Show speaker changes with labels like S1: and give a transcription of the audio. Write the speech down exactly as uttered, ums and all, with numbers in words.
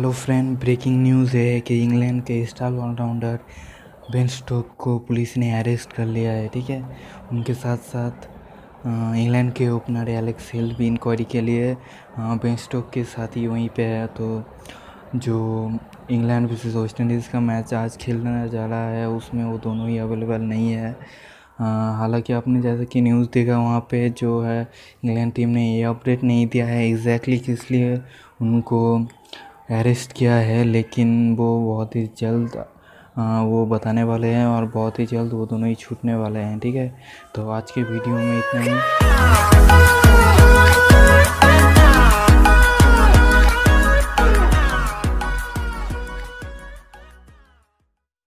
S1: Hello friend, breaking news है कि England के स्टार ऑलराउंडर बेन स्टोक को पुलिस ने अरेस्ट कर लिया है। ठीक है, उनके साथ साथ अ, इंग्लैंड के ओपनर एलेक्स हिल भी इंक्वायरी के लिए अ, बेन स्टोक के साथ ही वहीं पे है। तो जो इंग्लैंड वर्सेस वेस्ट इंडीज़ का मैच आज खेलने जा रहा है उसमें वो दोनों ही अवेलेबल नहीं है। अ, हालांकि आपने जैसे कि न्यूज़ देखा वहाँ पे जो है इंग्लैंड टीम ने ये अपडेट नहीं दिया है एग्जैक्टली किस लिए उनको अरेस्ट किया है, लेकिन वो बहुत ही जल्द आ, वो बताने वाले हैं और बहुत ही जल्द वो दोनों ही छूटने वाले हैं। ठीक है, तो आज के वीडियो में इतना ही।